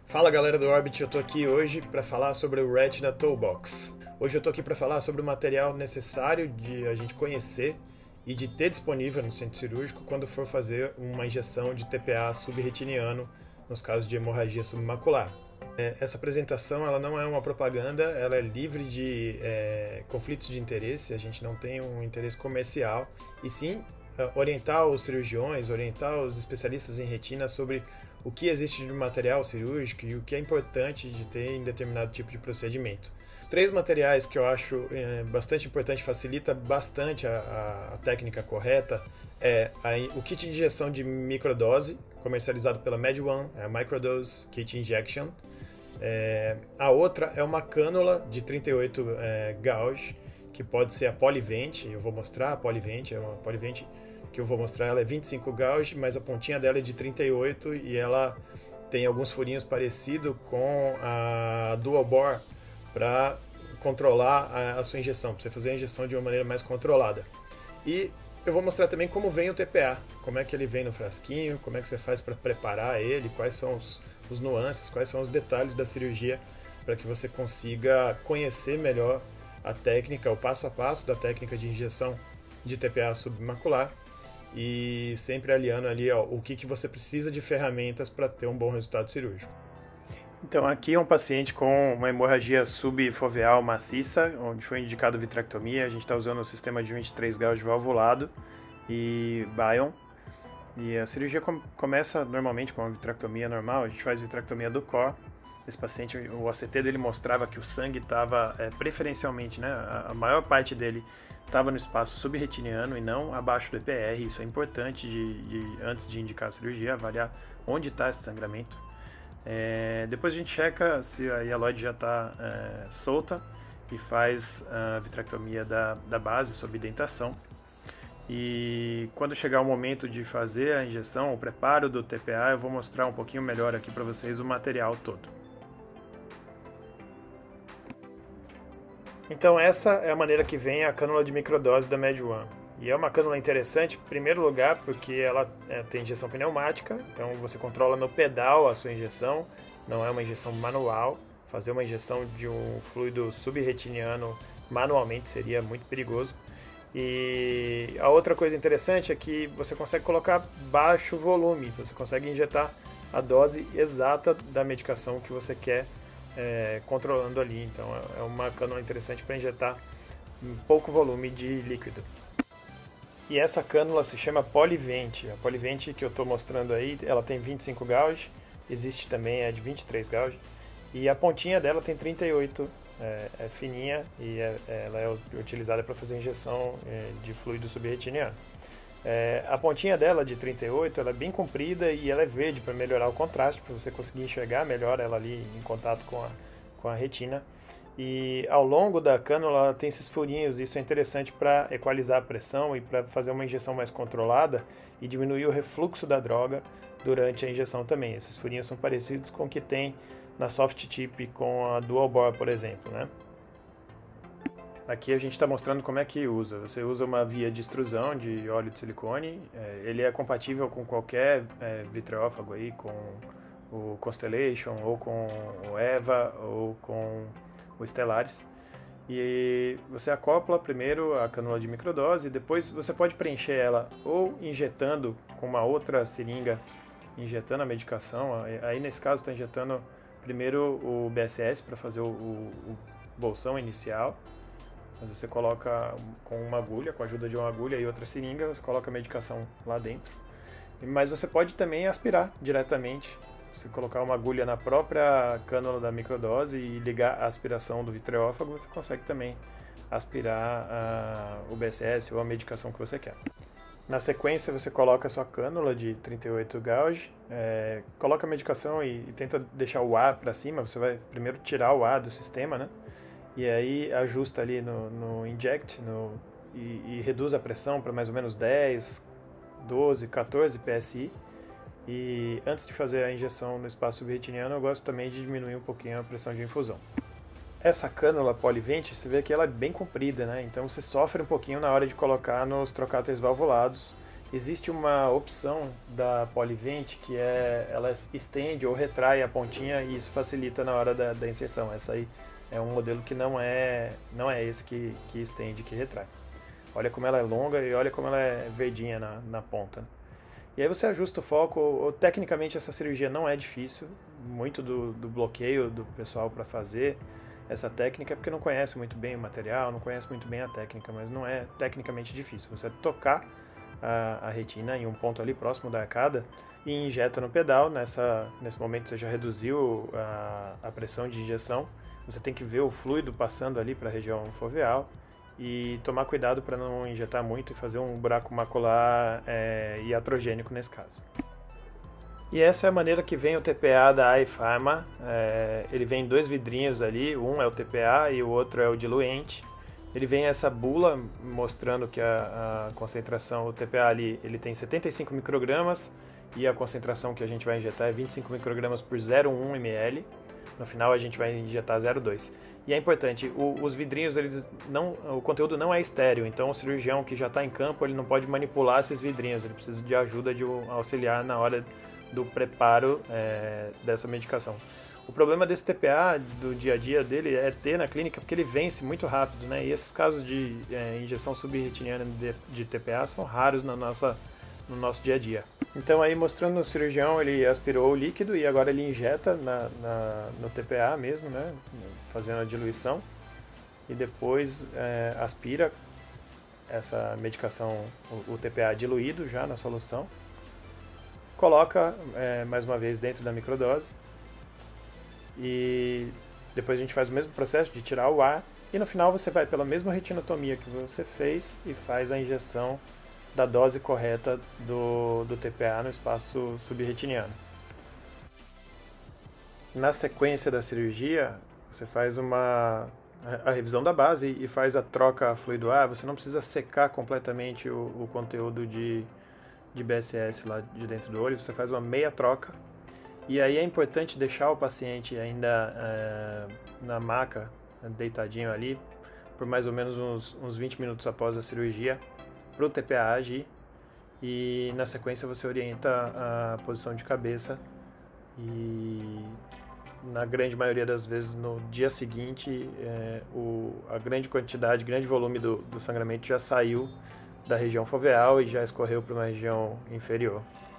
Fala galera do Orbit, eu tô aqui hoje para falar sobre o Retina Toolbox. Hoje eu tô aqui para falar sobre o material necessário de a gente conhecer e de ter disponível no centro cirúrgico quando for fazer uma injeção de TPA subretiniano nos casos de hemorragia submacular. Essa apresentação ela não é uma propaganda, ela é livre de conflitos de interesse, a gente não tem um interesse comercial, e sim orientar os cirurgiões, orientar os especialistas em retina sobre o que existe de material cirúrgico e o que é importante de ter em determinado tipo de procedimento. Os três materiais que eu acho bastante importante, facilita bastante a técnica correta, o kit de injeção de microdose, comercializado pela MedOne, a Microdose Kit Injection. A outra é uma cânula de 38 gauge, que pode ser a Polyvent. Eu vou mostrar a Polyvent, é uma Polyvent que eu vou mostrar, ela é 25 gauge, mas a pontinha dela é de 38 e ela tem alguns furinhos parecidos com a Dual Bore para controlar a sua injeção, para você fazer a injeção de uma maneira mais controlada. E eu vou mostrar também como vem o TPA, como é que ele vem no frasquinho, como é que você faz para preparar ele, quais são os nuances, quais são os detalhes da cirurgia, para que você consiga conhecer melhor a técnica, o passo a passo da técnica de injeção de TPA submacular, e sempre aliando ali o que você precisa de ferramentas para ter um bom resultado cirúrgico. Então aqui é um paciente com uma hemorragia subfoveal maciça, onde foi indicado vitrectomia. A gente está usando o sistema de 23 gauge valvulado e Bion. E a cirurgia começa normalmente com uma vitrectomia normal, a gente faz vitrectomia do core. Esse paciente, o OCT dele mostrava que o sangue estava preferencialmente, né, a maior parte dele estava no espaço subretiniano e não abaixo do EPR. Isso é importante antes de indicar a cirurgia, avaliar onde está esse sangramento. Depois a gente checa se a hialoide já está solta e faz a vitrectomia da base sob dentação. E quando chegar o momento de fazer a injeção, o preparo do TPA, eu vou mostrar um pouquinho melhor aqui para vocês o material todo. Então essa é a maneira que vem a cânula de microdose da MedOne. E é uma cânula interessante, em primeiro lugar, porque ela tem injeção pneumática, então você controla no pedal a sua injeção, não é uma injeção manual. Fazer uma injeção de um fluido subretiniano manualmente seria muito perigoso. E a outra coisa interessante é que você consegue colocar baixo volume, você consegue injetar a dose exata da medicação que você quer controlando ali. Então é uma cânula interessante para injetar um pouco volume de líquido. E essa cânula se chama Polyvent. A Polyvent que eu estou mostrando aí, ela tem 25 gauge, existe também a de 23 gauge, e a pontinha dela tem 38, é fininha, e ela é utilizada para fazer injeção de fluido subretiniano. A pontinha dela de 38, ela é bem comprida e ela é verde para melhorar o contraste, para você conseguir enxergar melhor ela ali em contato com a retina. E ao longo da cânula ela tem esses furinhos, isso é interessante para equalizar a pressão e para fazer uma injeção mais controlada e diminuir o refluxo da droga durante a injeção também. Esses furinhos são parecidos com o que tem na soft tip com a Dual Bore, por exemplo, né? Aqui a gente está mostrando como é que usa. Você usa uma via de extrusão de óleo de silicone, ele é compatível com qualquer vitreófago aí, com o Constellation, ou com o EVA, ou com o Stellaris. E você acopla primeiro a cânula de microdose, e depois você pode preencher ela ou injetando com uma outra seringa, injetando a medicação. Aí nesse caso está injetando primeiro o BSS para fazer o bolsão inicial. Mas você coloca com uma agulha, com a ajuda de uma agulha e outra seringa, você coloca a medicação lá dentro. Mas você pode também aspirar diretamente. Se colocar uma agulha na própria cânula da microdose e ligar a aspiração do vitreófago, você consegue também aspirar o BSS ou a medicação que você quer. Na sequência, você coloca a sua cânula de 38 gauge, coloca a medicação e tenta deixar o ar para cima. Você vai primeiro tirar o ar do sistema, né? E aí ajusta ali no inject e reduz a pressão para mais ou menos 10, 12, 14 PSI. E antes de fazer a injeção no espaço subretiniano, eu gosto também de diminuir um pouquinho a pressão de infusão. Essa cânula Polyvent, você vê que ela é bem comprida, né? Então você sofre um pouquinho na hora de colocar nos trocáteres valvulados Existe uma opção da Polyvent que ela estende ou retrai a pontinha e isso facilita na hora da inserção. Essa aí é um modelo que não é esse que estende, que retrai. Olha como ela é longa e olha como ela é verdinha na ponta. E aí você ajusta o foco. Tecnicamente essa cirurgia não é difícil. Muito do bloqueio do pessoal para fazer essa técnica é porque não conhece muito bem o material, não conhece muito bem a técnica, mas não é tecnicamente difícil. Você tocar a retina em um ponto ali próximo da arcada e injeta no pedal. Nesse momento você já reduziu a pressão de injeção. Você tem que ver o fluido passando ali para a região foveal e tomar cuidado para não injetar muito e fazer um buraco macular iatrogênico nesse caso. E essa é a maneira que vem o TPA da iPharma. Ele vem em 2 vidrinhos ali, um é o TPA e o outro é o diluente. Ele vem essa bula mostrando que a concentração, o TPA ali, ele tem 75 microgramas e a concentração que a gente vai injetar é 25 microgramas por 0,1 ml. No final a gente vai injetar 0,2. E é importante, os vidrinhos, o conteúdo não é estéreo, então o cirurgião que já está em campo, ele não pode manipular esses vidrinhos, ele precisa de ajuda de um auxiliar na hora do preparo dessa medicação. O problema desse TPA, do dia a dia dele, é ter na clínica, porque ele vence muito rápido, né? E esses casos de injeção subretiniana de TPA são raros no nosso dia a dia. Então aí mostrando no cirurgião, ele aspirou o líquido e agora ele injeta no TPA mesmo, né? Fazendo a diluição. E depois aspira essa medicação, o TPA diluído já na solução. Coloca mais uma vez dentro da microdose. E depois a gente faz o mesmo processo de tirar o ar. E no final você vai pela mesma retinotomia que você fez e faz a injeção da dose correta do TPA no espaço subretiniano. Na sequência da cirurgia, você faz a revisão da base e faz a troca fluido-ar. Você não precisa secar completamente o conteúdo de BSS lá de dentro do olho, você faz uma meia troca. E aí é importante deixar o paciente ainda na maca, deitadinho ali, por mais ou menos uns 20 minutos após a cirurgia, para o TPA agir. E na sequência você orienta a posição de cabeça e na grande maioria das vezes no dia seguinte a grande volume do sangramento já saiu da região foveal e já escorreu para uma região inferior.